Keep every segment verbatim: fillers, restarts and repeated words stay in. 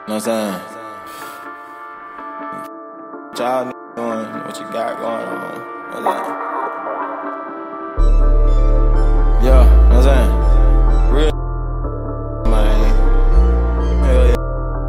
know what I'm saying? What y'all niggas doing? What you got going on? What's that? Yeah, know what I'm saying? Real man. Hell yeah.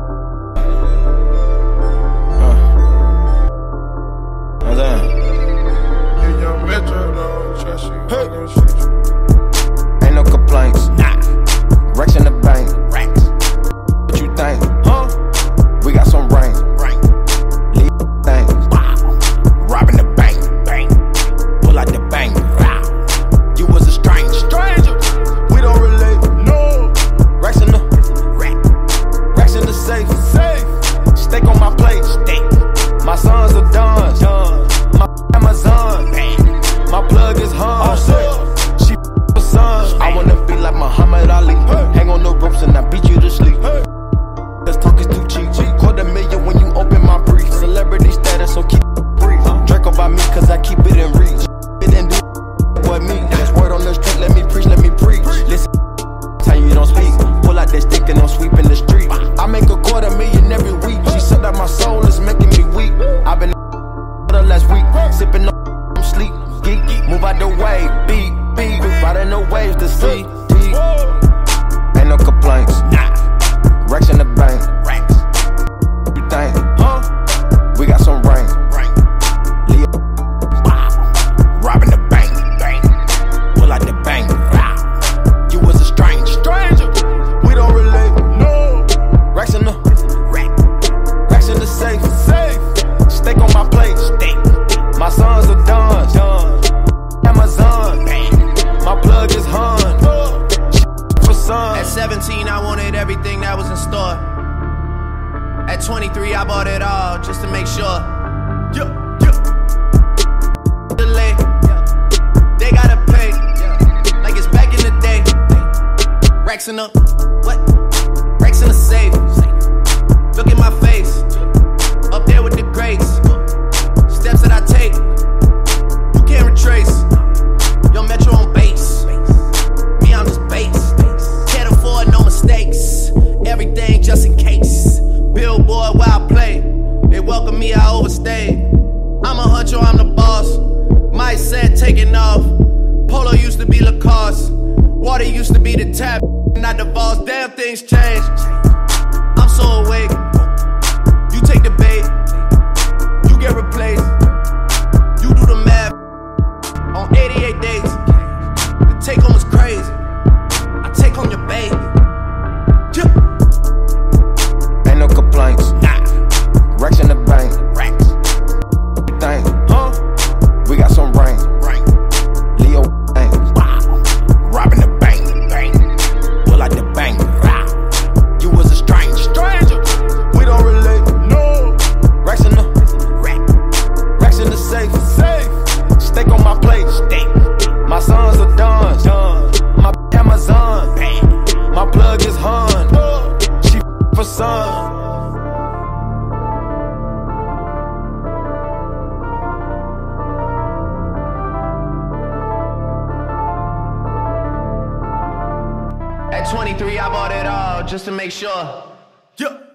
Uh. Know what I'm saying? In your metro, don't trust you. Hey. I'm gonna shoot you. Ain't no complaints. Nah. Racks in the bank. Racks. What you think? Huh? We got some rain. Rain. Leave things. Wow. Robbing the bank. Bang. Pull out the bank. Wow. You was a stranger. Stranger. We don't relate. No. Racks in the rack. Racks in the safe. Safe. Steak on my plate. Steak. My sons are done. Done. My Amazon. Bang. My plug is hung. She for sons. I wanna be like Muhammad Ali. Hey. Hang on the ropes and I beat you to sleep. Hey. Cause talk is too cheap. Quarter million when you open my brief. Celebrity status, so keep it brief. Drink about me cause I keep it in reach. It and do what me. There's word on the street, let me preach, let me preach. Listen, tell you don't speak. Pull out that stick and I'm sweeping the street. I make a quarter million every week. She said that my soul is making me weak. I've been the last week, sipping on sleep. Geek, move out the way, beat, beat. Riding the waves to see. Ain't no complaints. Nah. Racks in the bank. Racks. You think? Huh? We got some rain. Rain. Leo. Wow. Robbing the bank. Bang. Pull out the bank. Wow. You was a stranger. Stranger. We don't relate. No. Racks in the rack. Racks in the safe. Safe. Steak on my plate. Steak. My sons are done. Done. Amazon. Bang. My plug is hung. At seventeen, I wanted everything that was in store. At twenty-three, I bought it all just to make sure. Yeah, yeah. Delay, they gotta pay, like it's back in the day. Racks in the, what? Racks in the safe. Look at my face, up there with the greats. Steps that I take, you can't retrace. Your metro on base, me, I'm just base. No mistakes, everything just in case. Billboard where I play, they welcome me, I overstayed. I'm a huncho, I'm the boss. My set taking off. Polo used to be Lacoste. Water used to be the tap, not the boss. Damn, things change. I'm so awake. You take the bait, you get replaced. You do the math on eighty-eight days. The take home is crazy. I take home your baby. Ain't no complaints. Nah. Racks in the bank. Racks. You think? Huh? We got some rain. Rain. Leo things. Wow. Robbing the bank. Bang. Pull out the bank. Wow. You was a stranger. Stranger. We don't relate. No. Racks in the rack. Racks in the safe. Safe. Steak on my plate. Steak. My sons are done. Done. My Amazon. Bang. My plug is hung. She for son. At twenty-three, I bought it all just to make sure. Yeah.